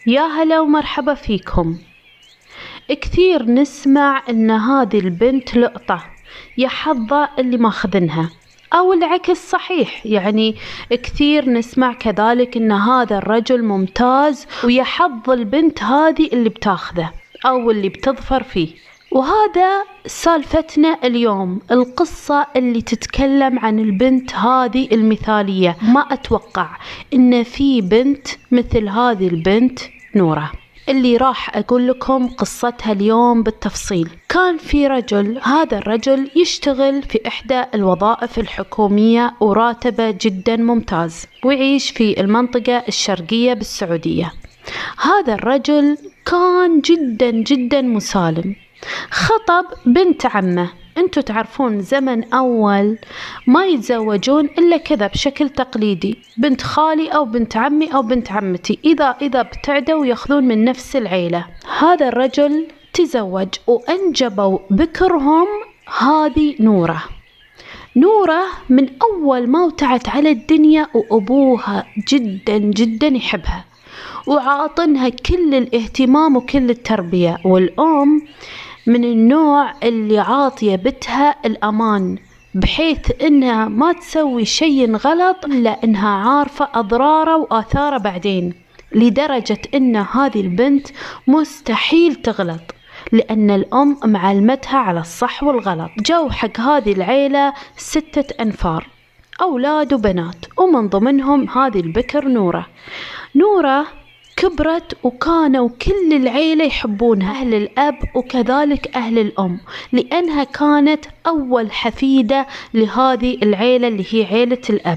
يا هلا ومرحبا فيكم. كثير نسمع ان هذه البنت لقطة، يا حظة اللي ماخذنها، او العكس صحيح. يعني كثير نسمع كذلك ان هذا الرجل ممتاز ويا حظ البنت هذه اللي بتاخذه او اللي بتظفر فيه. وهذا سالفتنا اليوم، القصة اللي تتكلم عن البنت هذه المثالية. ما أتوقع إن في بنت مثل هذه البنت نورة اللي راح أقول لكم قصتها اليوم بالتفصيل. كان في رجل، هذا الرجل يشتغل في إحدى الوظائف الحكومية وراتبه جدا ممتاز، ويعيش في المنطقة الشرقية بالسعودية. هذا الرجل كان جدا جدا مسالم، خطب بنت عمه. انتوا تعرفون زمن اول ما يتزوجون الا كذا بشكل تقليدي، بنت خالي او بنت عمي او بنت عمتي، اذا ابتعدوا ياخذون من نفس العيلة. هذا الرجل تزوج وانجبوا بكرهم هذه نورة. نورة من اول ما وتعت على الدنيا وابوها جدا جدا يحبها وعاطنها كل الاهتمام وكل التربية، والأم من النوع اللي عاطية بنتها الأمان، بحيث إنها ما تسوي شيء غلط إلا إنها عارفة أضراره وآثاره بعدين، لدرجة إن هذه البنت مستحيل تغلط لأن الأم معلمتها على الصح والغلط. جو حق هذه العيلة 6 أنفار، أولاد وبنات، ومن ضمنهم هذه البكر نورة. نورة كبرت وكانوا كل العيلة يحبونها، أهل الأب وكذلك أهل الأم، لأنها كانت أول حفيدة لهذه العيلة اللي هي عيلة الأب،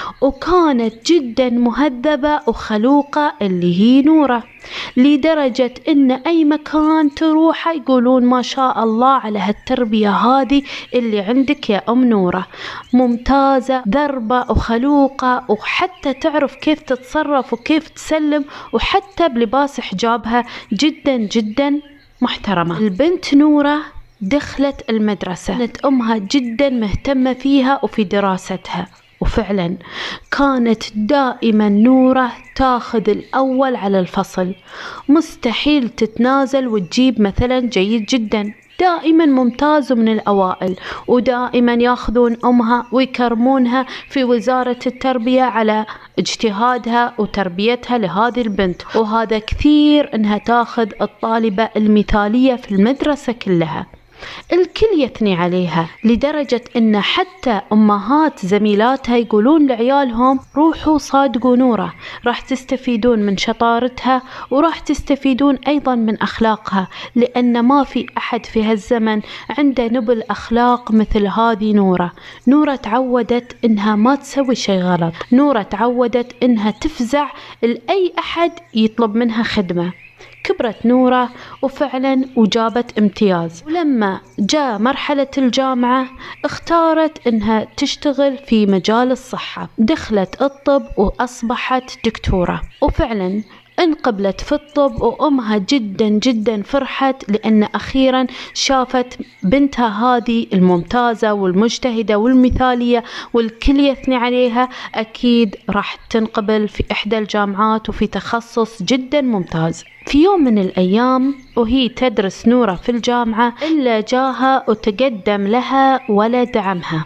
وكانت جدا مهذبة وخلوقة اللي هي نورة، لدرجة إن أي مكان تروح يقولون ما شاء الله على هالتربية هذه اللي عندك يا أم نورة، ممتازة ذربة وخلوقة، وحتى تعرف كيف تتصرف وكيف تسلم، وحتى بلباس حجابها جدا جدا محترمة. البنت نورة دخلت المدرسة، كانت أمها جدا مهتمة فيها وفي دراستها، وفعلا كانت دائما نورة تاخذ الأول على الفصل، مستحيل تتنازل وتجيب مثلا جيد جدا، دائما ممتاز من الأوائل، ودائما ياخذون أمها ويكرمونها في وزارة التربية على اجتهادها وتربيتها لهذه البنت. وهذا كثير إنها تاخذ الطالبة المثالية في المدرسة كلها، الكل يثني عليها، لدرجة إن حتى أمهات زميلاتها يقولون لعيالهم روحوا صادقوا نورة، راح تستفيدون من شطارتها وراح تستفيدون أيضا من أخلاقها، لأن ما في أحد في هالزمن عنده نبل أخلاق مثل هذه نورة. نورة تعودت إنها ما تسوي شيء غلط، نورة تعودت إنها تفزع لأي أحد يطلب منها خدمة. كبرت نورة وفعلا وجابت امتياز، ولما جاء مرحلة الجامعة اختارت انها تشتغل في مجال الصحة، دخلت الطب واصبحت دكتورة، وفعلا انقبلت في الطب، وأمها جدا جدا فرحت لأن أخيرا شافت بنتها هذه الممتازة والمجتهدة والمثالية والكل يثني عليها، أكيد راح تنقبل في إحدى الجامعات وفي تخصص جدا ممتاز. في يوم من الأيام وهي تدرس نورة في الجامعة إلا جاها وتقدم لها ولد عمها.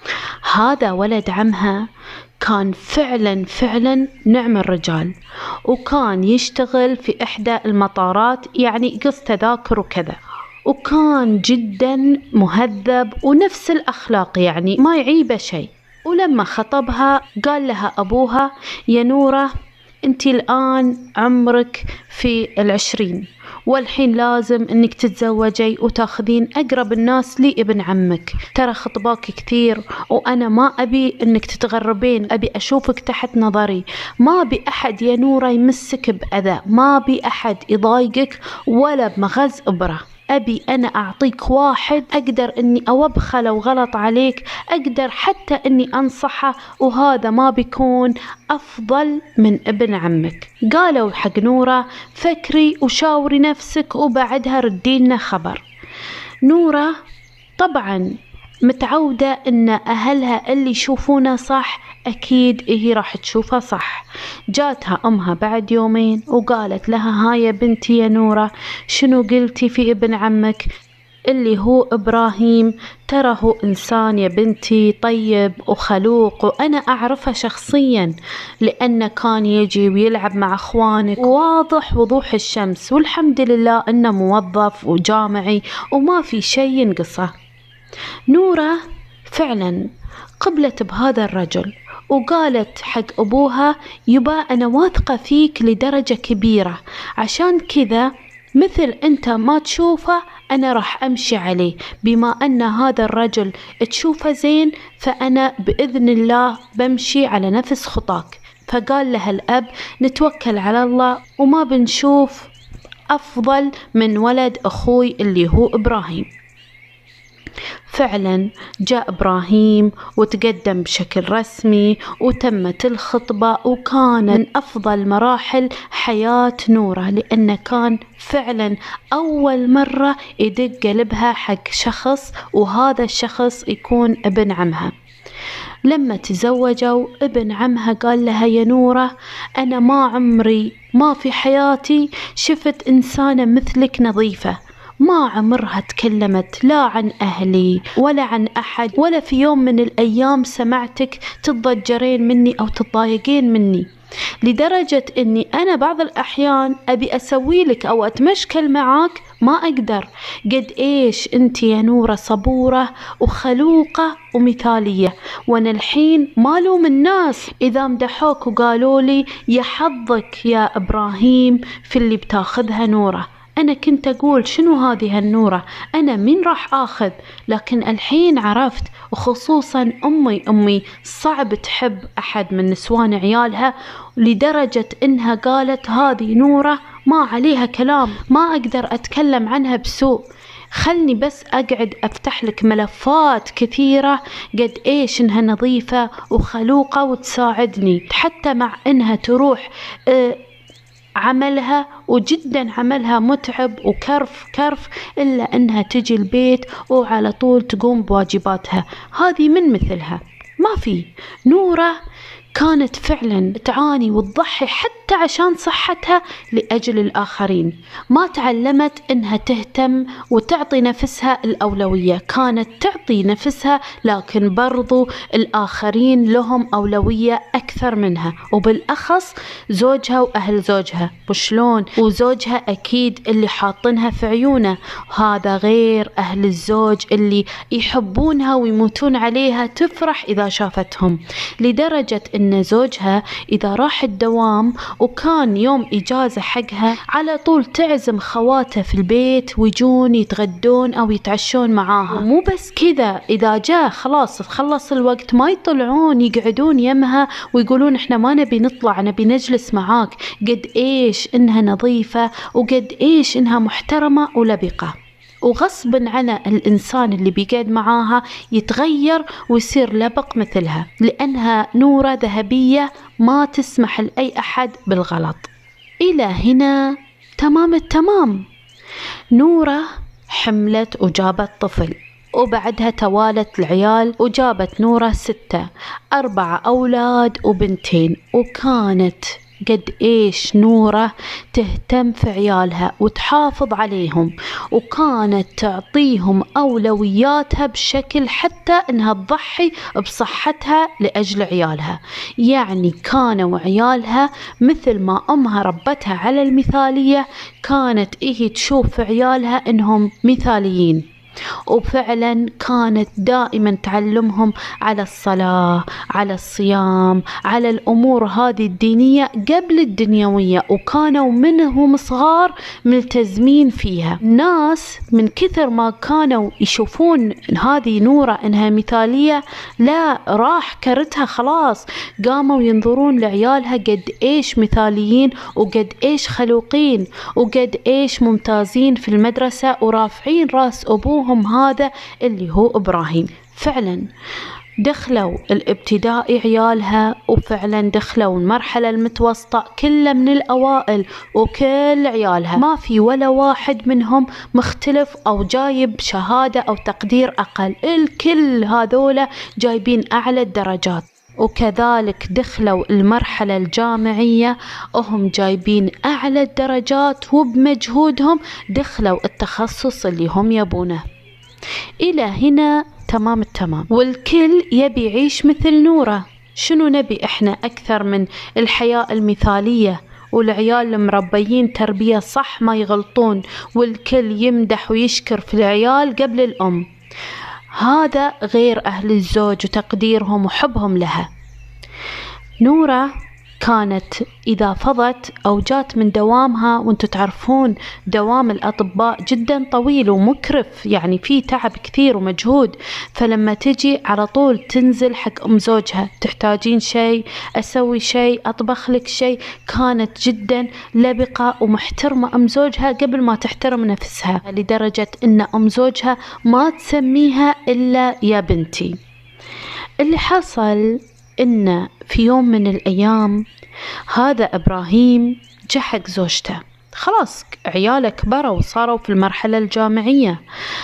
هذا ولد عمها كان فعلا نعم الرجال، وكان يشتغل في إحدى المطارات، يعني يقص تذاكر وكذا، وكان جدا مهذب ونفس الأخلاق، يعني ما يعيبه شيء. ولما خطبها قال لها أبوها يا نورة انتي الآن عمرك في 20 والحين لازم انك تتزوجي وتاخذين اقرب الناس لي ابن عمك، ترى خطباك كثير وانا ما ابي انك تتغربين، ابي اشوفك تحت نظري، ما ابي احد يا نورة يمسك باذى، ما ابي احد يضايقك ولا بمغز ابره، أبي أنا أعطيك واحد أقدر أني أوبخه لو غلط عليك، أقدر حتى أني أنصحه، وهذا ما بيكون أفضل من ابن عمك. قالوا حق نورة فكري وشاوري نفسك وبعدها ردينا خبر. نورة طبعا متعودة أن أهلها اللي يشوفونه صح أكيد هي راح تشوفها صح. جاتها أمها بعد يومين وقالت لها: هاي يا بنتي يا نورة، شنو قلتي في ابن عمك اللي هو إبراهيم؟ ترى هو إنسان يا بنتي طيب وخلوق، وأنا أعرفه شخصيا لأنه كان يجي ويلعب مع أخوانك واضح وضوح الشمس، والحمد لله أنه موظف وجامعي وما في شيء ينقصه. نورة فعلا قبلت بهذا الرجل وقالت حق أبوها: يبا أنا واثقة فيك لدرجة كبيرة، عشان كذا مثل أنت ما تشوفه أنا راح أمشي عليه، بما أن هذا الرجل تشوفه زين فأنا بإذن الله بمشي على نفس خطاك. فقال لها الأب: نتوكل على الله وما بنشوف أفضل من ولد أخوي اللي هو إبراهيم. فعلا جاء إبراهيم وتقدم بشكل رسمي وتمت الخطبة، وكان من أفضل مراحل حياة نورة، لأنه كان فعلا أول مرة يدق قلبها حق شخص، وهذا الشخص يكون ابن عمها. لما تزوجوا ابن عمها قال لها: يا نورة، أنا ما عمري ما في حياتي شفت إنسانة مثلك نظيفة، ما عمرها تكلمت لا عن أهلي ولا عن أحد، ولا في يوم من الأيام سمعتك تتضجرين مني أو تتضايقين مني، لدرجة أني أنا بعض الأحيان أبي أسوي لك أو أتمشكل معاك ما أقدر. قد إيش أنت يا نورة صبورة وخلوقة ومثالية، وأنا الحين ما لوم الناس إذا مدحوك وقالوا لي يا حظك يا إبراهيم في اللي بتاخذها نورة. أنا كنت أقول شنو هذه النورة، أنا مين راح آخذ؟ لكن الحين عرفت، وخصوصا أمي صعب تحب أحد من نسوان عيالها، لدرجة إنها قالت: هذه نورة ما عليها كلام، ما أقدر أتكلم عنها بسوء، خلني بس أقعد أفتح لك ملفات كثيرة قد إيش إنها نظيفة وخلوقة وتساعدني، حتى مع إنها تروح عملها وجدا عملها متعب وكرف كرف، إلا أنها تجي البيت وعلى طول تقوم بواجباتها. هذه من مثلها ما في. نورة كانت فعلا تعاني وتضحي حتى عشان صحتها لأجل الآخرين، ما تعلمت إنها تهتم وتعطي نفسها الأولوية، كانت تعطي نفسها لكن برضو الآخرين لهم أولوية أكثر منها، وبالأخص زوجها وأهل زوجها. وشلون؟ وزوجها أكيد اللي حاطنها في عيونه، هذا غير أهل الزوج اللي يحبونها ويموتون عليها، تفرح إذا شافتهم، لدرجة إن زوجها إذا راح الدوام وكان يوم إجازة حقها على طول تعزم خواته في البيت ويجون يتغدون أو يتعشون معاها. ومو بس كذا، إذا جاء خلاص خلص الوقت ما يطلعون، يقعدون يمها ويقولون إحنا ما نبي نطلع، نبي نجلس معاك. قد إيش إنها نظيفة وقد إيش إنها محترمة ولبقة، وغصب عن الإنسان اللي بيقعد معاها يتغير ويصير لبق مثلها، لأنها نورة ذهبية ما تسمح لأي أحد بالغلط. إلى هنا تمام التمام. نورة حملت وجابت طفل، وبعدها توالت العيال وجابت نورة 6، 4 أولاد وبنتين. وكانت قد إيش نورة تهتم في عيالها وتحافظ عليهم، وكانت تعطيهم أولوياتها بشكل حتى إنها تضحي بصحتها لأجل عيالها. يعني كانوا عيالها مثل ما أمها ربتها على المثالية، كانت تشوف في عيالها إنهم مثاليين، وفعلا كانت دائما تعلمهم على الصلاة، على الصيام، على الأمور هذه الدينية قبل الدنيوية، وكانوا منهم صغار ملتزمين فيها. ناس من كثر ما كانوا يشوفون هذه نورة إنها مثالية، لا راح كرتها خلاص، قاموا ينظرون لعيالها قد إيش مثاليين وقد إيش خلوقين وقد إيش ممتازين في المدرسة ورافعين راس أبوهم هذا اللي هو إبراهيم. فعلا دخلوا الابتدائي عيالها، وفعلا دخلوا المرحلة المتوسطة كله من الأوائل، وكل عيالها ما في ولا واحد منهم مختلف أو جايب شهادة أو تقدير أقل، الكل هذولا جايبين أعلى الدرجات. وكذلك دخلوا المرحلة الجامعية وهم جايبين أعلى الدرجات، وبمجهودهم دخلوا التخصص اللي هم يبونه. إلى هنا تمام التمام، والكل يبي يعيش مثل نورة. شنو نبي إحنا أكثر من الحياة المثالية والعيال المربيين تربية صح ما يغلطون، والكل يمدح ويشكر في العيال قبل الأم؟ هذا غير أهل الزوج وتقديرهم وحبهم لها. نورة كانت إذا فضت أو جات من دوامها، وانتو تعرفون دوام الأطباء جدا طويل ومكرف، يعني فيه تعب كثير ومجهود، فلما تجي على طول تنزل حق أم زوجها، تحتاجين شيء، أسوي شيء، أطبخ لك شيء. كانت جدا لبقة ومحترمة أم زوجها قبل ما تحترم نفسها، لدرجة أن أم زوجها ما تسميها إلا يا بنتي. اللي حصل إن في يوم من الأيام هذا إبراهيم جا حق زوجته، خلاص عياله كبروا وصاروا في المرحلة الجامعية،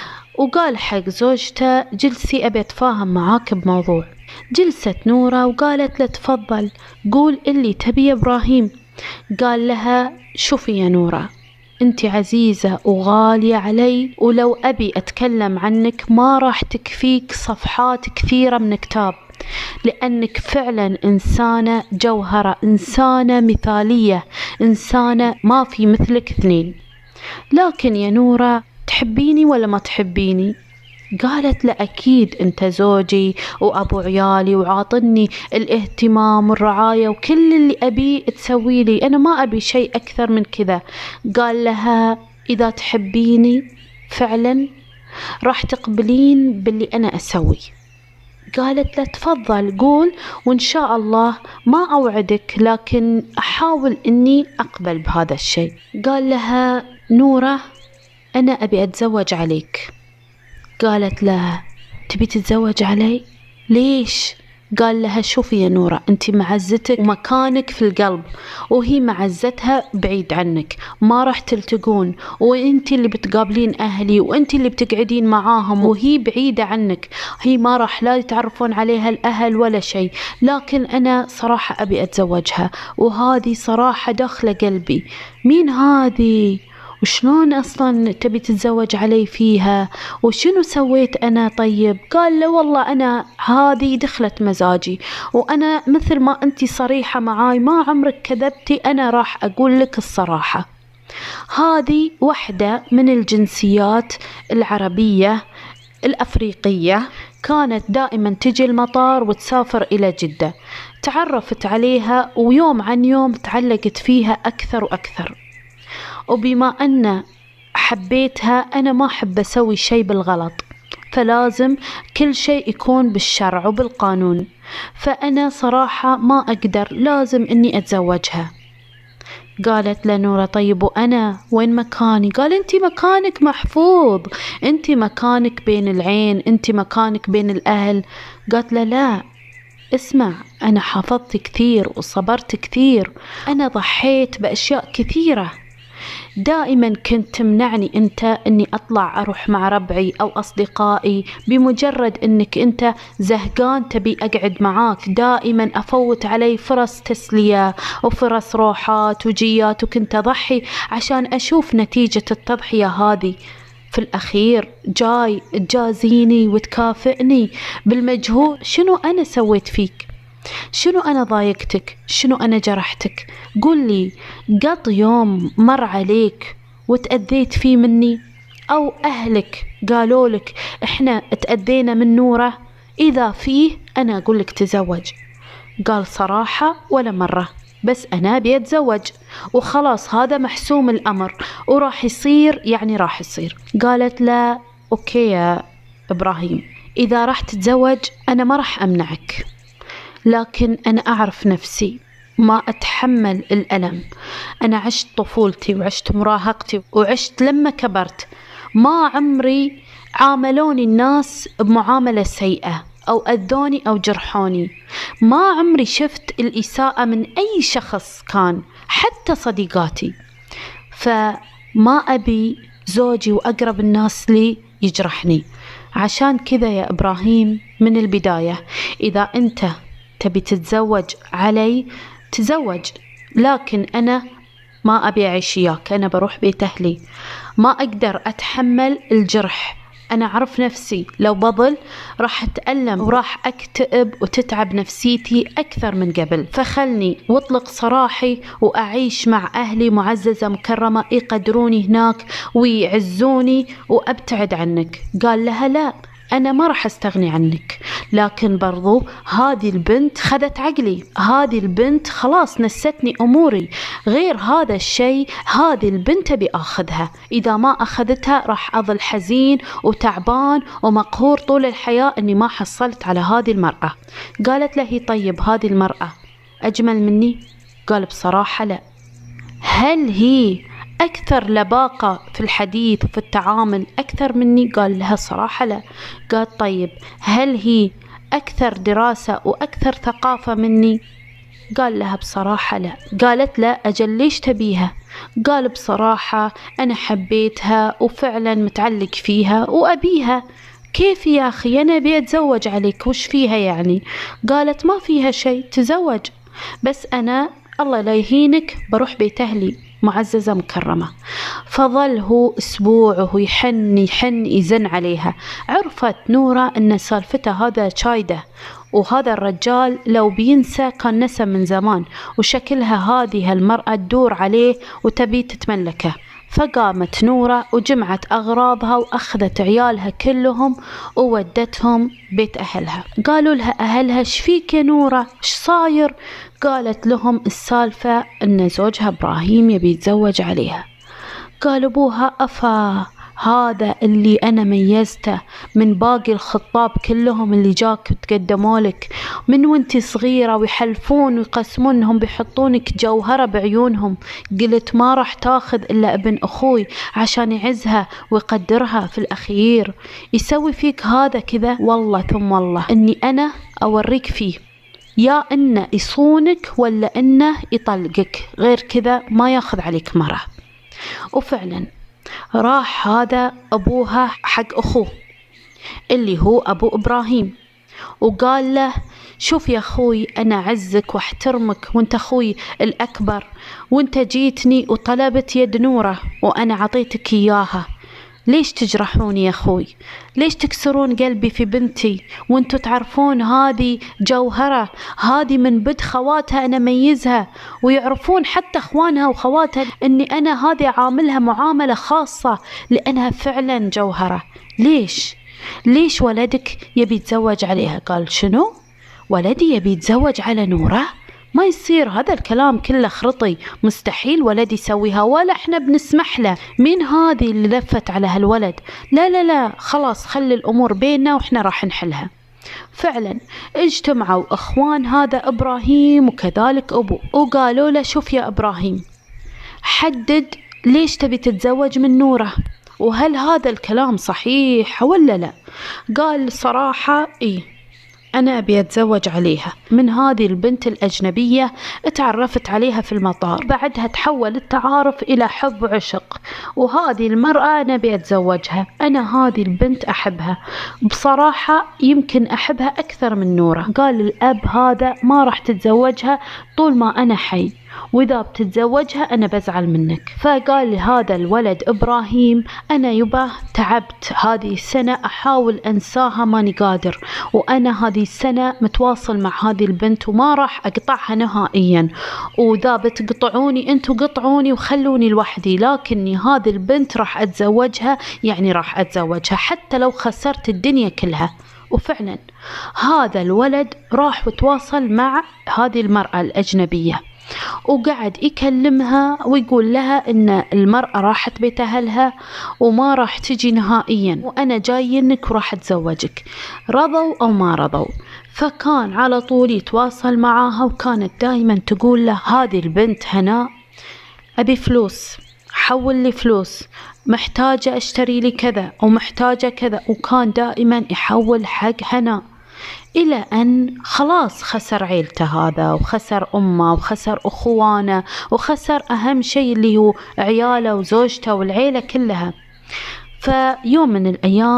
وقال حق زوجته جلسي أبي أتفاهم معاك بموضوع. جلست نورة وقالت له تفضل قول اللي تبي يا إبراهيم. قال لها شوفي يا نورة، أنت عزيزة وغالية علي، ولو أبي أتكلم عنك ما راح تكفيك صفحات كثيرة من كتاب، لأنك فعلا إنسانة جوهرة، إنسانة مثالية، إنسانة ما في مثلك اثنين. لكن يا نورة تحبيني ولا ما تحبيني؟ قالت لا أكيد أنت زوجي وأبو عيالي وعاطني الاهتمام والرعاية وكل اللي أبي تسوي لي، أنا ما أبي شيء أكثر من كذا. قال لها إذا تحبيني فعلا راح تقبلين باللي أنا أسوي. قالت له تفضل قول، وإن شاء الله ما أوعدك لكن أحاول أني أقبل بهذا الشيء. قال لها نورة أنا أبي أتزوج عليك. قالت له تبي تتزوج علي؟ ليش؟ قال لها شوفي يا نورة، أنت معزتك ومكانك في القلب، وهي معزتها بعيد عنك، ما راح تلتقون، وأنت اللي بتقابلين أهلي وأنت اللي بتقعدين معاهم، وهي بعيدة عنك، هي ما راح لا يتعرفون عليها الأهل ولا شيء. لكن أنا صراحة أبي أتزوجها، وهذه صراحة داخلة قلبي. مين هذه؟ وشلون أصلا تبي تتزوج علي فيها؟ وشنو سويت أنا طيب؟ قال له والله أنا هذه دخلت مزاجي، وأنا مثل ما أنتي صريحة معاي ما عمرك كذبتي، أنا راح أقول لك الصراحة. هذه واحدة من الجنسيات العربية الأفريقية، كانت دائما تجي المطار وتسافر إلى جدة. تعرفت عليها ويوم عن يوم تعلقت فيها أكثر وأكثر، وبما أن حبيتها أنا ما أحب أسوي شيء بالغلط، فلازم كل شيء يكون بالشرع وبالقانون، فأنا صراحة ما أقدر، لازم أني أتزوجها. قالت لنورة طيب وأنا وين مكاني؟ قال أنت مكانك محفوظ، أنت مكانك بين العين، أنت مكانك بين الأهل. قالت له لا اسمع، أنا حافظت كثير وصبرت كثير، أنا ضحيت بأشياء كثيرة، دائما كنت تمنعني أنت أني أطلع أروح مع ربعي أو أصدقائي، بمجرد أنك أنت زهقان تبي أقعد معاك، دائما أفوت علي فرص تسلية وفرص روحات وجيات، وكنت أضحي عشان أشوف نتيجة التضحية هذه. في الأخير جاي تجازيني وتكافئني بالمجهود. شنو أنا سويت فيك؟ شنو أنا ضايقتك؟ شنو أنا جرحتك؟ قل لي، قط يوم مر عليك وتأذيت فيه مني؟ أو أهلك قالوا لك إحنا تأذينا من نورة؟ إذا فيه أنا أقول لك تزوج. قال صراحة ولا مرة، بس أنا بيتزوج وخلاص، هذا محسوم الأمر وراح يصير، يعني راح يصير. قالت لا أوكي يا إبراهيم، إذا راح تتزوج أنا ما راح أمنعك، لكن أنا أعرف نفسي ما أتحمل الألم. أنا عشت طفولتي وعشت مراهقتي وعشت لما كبرت، ما عمري عاملوني الناس بمعاملة سيئة أو أذوني أو جرحوني، ما عمري شفت الإساءة من أي شخص كان، حتى صديقاتي. فما أبي زوجي وأقرب الناس لي يجرحني. عشان كذا يا إبراهيم من البداية، إذا أنت تبي تتزوج علي تزوج، لكن أنا ما أبي أعيش وياك، أنا بروح بيت أهلي، ما أقدر أتحمل الجرح. أنا أعرف نفسي لو بظل راح أتألم وراح أكتئب وتتعب نفسيتي أكثر من قبل، فخلني واطلق سراحي وأعيش مع أهلي معززة مكرمة يقدروني هناك ويعزوني وأبتعد عنك. قال لها لا، أنا ما راح أستغني عنك، لكن برضو هذه البنت خذت عقلي، هذه البنت خلاص نستني أموري، غير هذا الشيء هذه البنت أبي أخذها، إذا ما أخذتها راح أظل حزين وتعبان ومقهور طول الحياة أني ما حصلت على هذه المرأة. قالت له طيب هذه المرأة أجمل مني؟ قال بصراحة لا. هل هي أكثر لباقة في الحديث وفي التعامل أكثر مني؟ قال لها صراحة لا. قال طيب هل هي أكثر دراسة وأكثر ثقافة مني؟ قال لها بصراحة لا. قالت لا أجل ليش تبيها؟ قال بصراحة أنا حبيتها وفعلا متعلق فيها وأبيها. كيف يا أخي أنا أبي أتزوج عليك، وش فيها يعني؟ قالت ما فيها شيء، تزوج، بس أنا الله لا يهينك بروح بيت أهلي معززة مكرمة. فظل هو أسبوع وهو يحن يزن عليها. عرفت نورة أن سالفته هذا شايدة، وهذا الرجال لو بينسى كان نسى من زمان، وشكلها هذه المرأة تدور عليه وتبي تتملكه. فقامت نورة وجمعت أغراضها وأخذت عيالها كلهم وودتهم بيت أهلها. قالوا لها أهلها ايش فيك يا نورة، ايش صاير؟ قالت لهم السالفة أن زوجها إبراهيم يبي يتزوج عليها. قال أبوها أفا هذا اللي أنا ميزته من باقي الخطاب كلهم اللي جاك تقدموا لك من وانتي صغيرة ويحلفون ويقسمونهم بيحطونك جوهرة بعيونهم، قلت ما راح تاخذ إلا ابن أخوي عشان يعزها ويقدرها في الأخير، يسوي فيك هذا كذا؟ والله ثم والله إني أنا أوريك فيه، يا إنه يصونك ولا إنه يطلقك، غير كذا ما ياخذ عليك مرة. وفعلا راح هذا أبوها حق أخوه اللي هو أبو إبراهيم وقال له شوف يا أخوي أنا أعزك واحترمك وانت أخوي الأكبر، وانت جيتني وطلبت يد نورة وأنا عطيتك إياها، ليش تجرحوني يا أخوي؟ ليش تكسرون قلبي في بنتي وانتوا تعرفون هذه جوهرة، هذه من بد خواتها أنا ميزها، ويعرفون حتى أخوانها وخواتها أني أنا هذه عاملها معاملة خاصة لأنها فعلا جوهرة. ليش ولدك يبي يتزوج عليها؟ قال شنو؟ ولدي يبي يتزوج على نورة؟ ما يصير، هذا الكلام كله خرطي، مستحيل ولد يسويها ولا احنا بنسمح له. مين هذه اللي لفت على هالولد؟ لا لا لا خلاص خلي الأمور بيننا وإحنا راح نحلها. فعلا اجتمعوا أخوان هذا إبراهيم وكذلك أبوه وقالوا له شوف يا إبراهيم حدد ليش تبي تتزوج من نورة، وهل هذا الكلام صحيح ولا لا؟ قال صراحة إيه أنا أبي أتزوج عليها، من هذه البنت الأجنبية اتعرفت عليها في المطار، بعدها تحول التعارف إلى حب وعشق، وهذه المرأة أنا أبي أتزوجها، أنا هذه البنت أحبها بصراحة، يمكن أحبها أكثر من نورة. قال الأب هذا ما راح تتزوجها طول ما أنا حي، وإذا بتتزوجها أنا بزعل منك. فقال هذا الولد إبراهيم أنا يبا تعبت هذه السنة أحاول أنساها ماني قادر، وأنا هذه السنة متواصل مع هذه البنت وما راح أقطعها نهائيا، وإذا بتقطعوني أنتوا قطعوني وخلوني لوحدي، لكني هذه البنت راح أتزوجها، يعني راح أتزوجها حتى لو خسرت الدنيا كلها. وفعلا هذا الولد راح وتواصل مع هذه المرأة الأجنبية وقعد يكلمها ويقول لها إن المرأة راحت بيت أهلها وما راح تجي نهائيا، وأنا جايينك وراح أتزوجك، رضوا أو ما رضوا. فكان على طول يتواصل معاها، وكانت دائما تقول له هذه البنت هناء أبي فلوس، حول لي فلوس، محتاجة أشتري لي كذا ومحتاجة كذا، وكان دائما يحول حق هناء، إلى أن خلاص خسر عيلته هذا وخسر أمه وخسر أخوانه وخسر أهم شيء اللي هو عياله وزوجته والعيلة كلها. فيوم من الأيام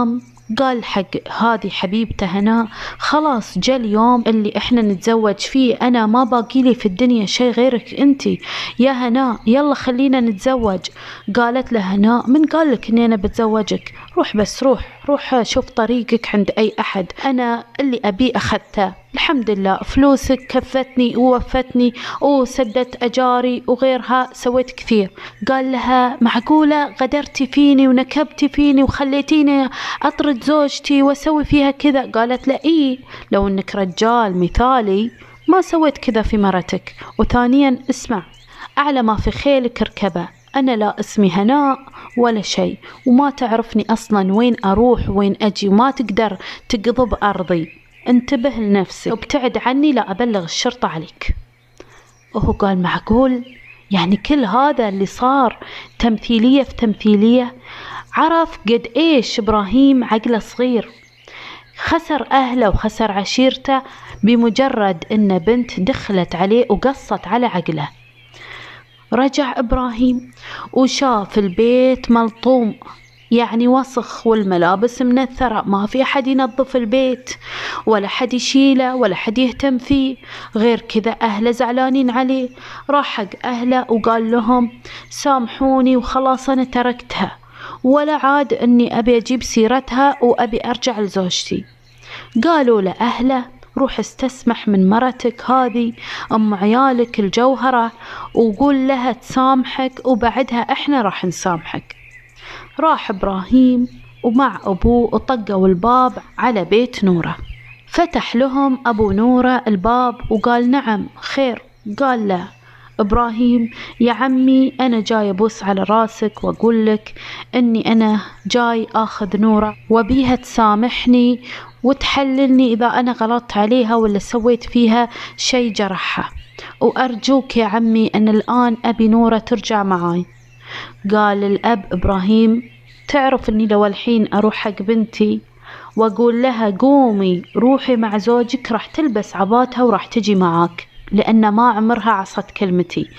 قال حق هذه حبيبته هناء خلاص جاء اليوم اللي احنا نتزوج فيه، انا ما باقي لي في الدنيا شيء غيرك انتي يا هناء، يلا خلينا نتزوج. قالت له هناء من قال لك اني انا بتزوجك؟ روح بس روح شوف طريقك عند اي احد، انا اللي ابي اخذته، الحمد لله فلوسك كفتني ووفتني وسدت اجاري وغيرها سويت كثير. قال لها معقولة غدرتي فيني ونكبتي فيني وخليتيني اطرد زوجتي واسوي فيها كذا؟ قالت له ايه، لو انك رجال مثالي ما سويت كذا في مرتك، وثانيا اسمع، اعلى ما في خيلك اركبه، أنا لا اسمي هناء ولا شيء، وما تعرفني أصلا وين أروح وين أجي، وما تقدر تقضب أرضي، انتبه لنفسك وابتعد عني لا أبلغ الشرطة عليك. وهو قال معقول؟ يعني كل هذا اللي صار تمثيلية في تمثيلية؟ عرف قد إيش إبراهيم عقله صغير، خسر أهله وخسر عشيرته بمجرد إن بنت دخلت عليه وقصت على عقله. رجع إبراهيم وشاف البيت ملطوم، يعني وسخ والملابس منثرة، ما في أحد ينظف البيت ولا حد يشيله ولا حد يهتم فيه، غير كذا أهله زعلانين عليه. راح حق أهله وقال لهم سامحوني وخلاص أنا تركتها، ولا عاد أني أبي أجيب سيرتها وأبي أرجع لزوجتي. قالوا لأهله روح استسمح من مرتك هذه أم عيالك الجوهرة وقول لها تسامحك وبعدها احنا راح نسامحك. راح إبراهيم ومع أبوه وطقوا الباب على بيت نورة. فتح لهم أبو نورة الباب وقال نعم خير. قال له إبراهيم يا عمي أنا جاي أبوس على راسك وأقول لك أني أنا جاي أخذ نورة وبيها تسامحني وتحللني إذا أنا غلطت عليها ولا سويت فيها شي جرحها، وأرجوك يا عمي أن الآن أبي نورة ترجع معاي. قال الأب إبراهيم تعرف أني لو الحين أروح حق بنتي وأقول لها قومي روحي مع زوجك راح تلبس عباتها وراح تجي معاك، لأن ما عمرها عصت كلمتي،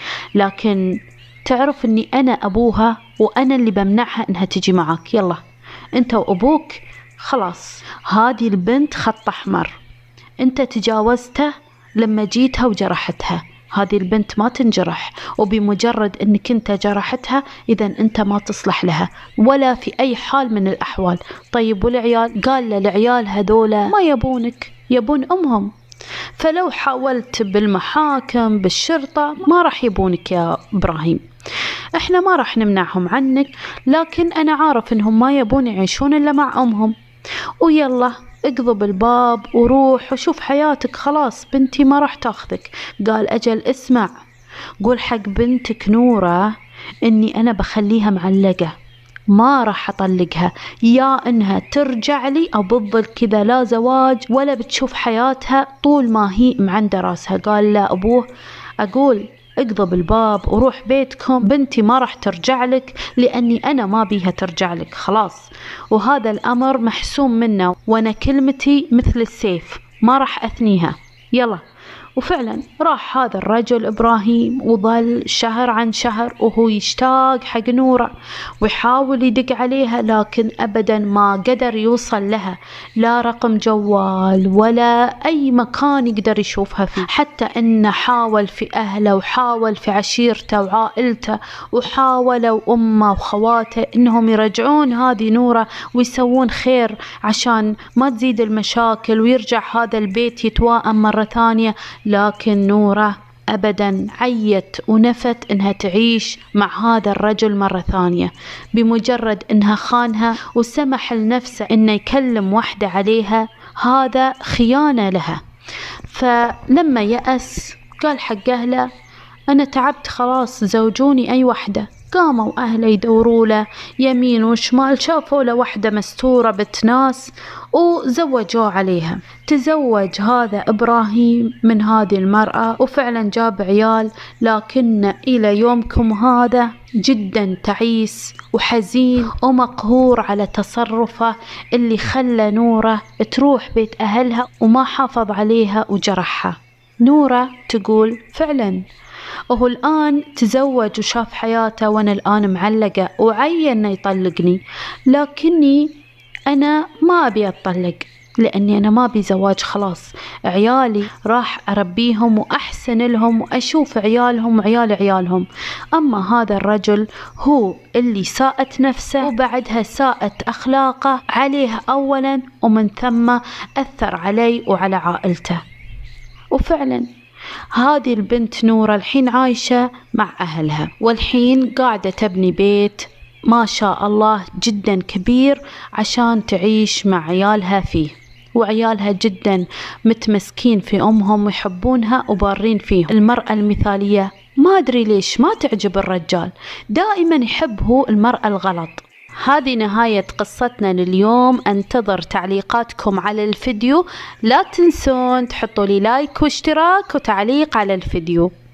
لكن تعرف أني أنا أبوها وأنا اللي بمنعها أنها تجي معاك، يلا أنت وأبوك خلاص هذه البنت خط أحمر، أنت تجاوزته لما جيتها وجرحتها، هذه البنت ما تنجرح، وبمجرد أنك أنت جرحتها إذا أنت ما تصلح لها ولا في أي حال من الأحوال. طيب والعيال؟ قال للعيال هذولا ما يبونك، يبون أمهم، فلو حاولت بالمحاكم بالشرطة ما راح يبونك يا إبراهيم، احنا ما راح نمنعهم عنك، لكن أنا عارف إنهم ما يبون يعيشون إلا مع أمهم، ويلا اقضب الباب وروح وشوف حياتك، خلاص بنتي ما راح تاخذك. قال أجل اسمع، قول حق بنتك نورة إني أنا بخليها معلقة ما راح أطلقها، يا إنها ترجع لي أو بتظل كذا لا زواج ولا بتشوف حياتها طول ما هي معندة راسها. قال لا أبوه أقول اقضب الباب وروح بيتكم، بنتي ما راح ترجع لك لأني أنا ما بيها ترجع لك خلاص، وهذا الأمر محسوم منا وأنا كلمتي مثل السيف ما راح أثنيها، يلا. وفعلا راح هذا الرجل إبراهيم وظل شهر عن شهر وهو يشتاق حق نورة ويحاول يدق عليها، لكن أبدا ما قدر يوصل لها، لا رقم جوال ولا أي مكان يقدر يشوفها فيه، حتى إنه حاول في أهله وحاول في عشيرته وعائلته وحاولوا أمه وخواته إنهم يرجعون هذه نورة ويسوون خير عشان ما تزيد المشاكل ويرجع هذا البيت يتواءم مرة ثانية، لكن نورة أبدا عيت ونفت إنها تعيش مع هذا الرجل مرة ثانية، بمجرد إنها خانها وسمح لنفسه إنه يكلم واحدة عليها، هذا خيانة لها. فلما يأس قال حق أهله أنا تعبت خلاص زوجوني أي واحدة. قاموا أهله يدوروا له يمين وشمال، شافوا له واحدة مستورة بتناس وزوجوا عليها. تزوج هذا إبراهيم من هذه المرأة وفعلا جاب عيال، لكن إلى يومكم هذا جدا تعيس وحزين ومقهور على تصرفه اللي خلى نورة تروح بيت أهلها وما حافظ عليها وجرحها. نورة تقول فعلا وهو الآن تزوج وشاف حياته وأنا الآن معلقة وعين يطلقني، لكني أنا ما أبي أتطلق، لأني أنا ما أبي زواج، خلاص عيالي راح أربيهم وأحسن لهم وأشوف عيالهم وعيال عيالهم. أما هذا الرجل هو اللي ساءت نفسه وبعدها ساءت أخلاقه عليه أولا، ومن ثم أثر علي وعلى عائلته. وفعلا هذه البنت نورة الحين عايشة مع أهلها، والحين قاعدة تبني بيت ما شاء الله جدا كبير عشان تعيش مع عيالها فيه، وعيالها جدا متمسكين في أمهم ويحبونها وبارين فيه. المرأة المثالية ما أدري ليش ما تعجب الرجال، دائما يحب هو المرأة الغلط. هذه نهاية قصتنا لليوم. انتظر تعليقاتكم على الفيديو، لا تنسون تحطوا لي لايك واشتراك وتعليق على الفيديو.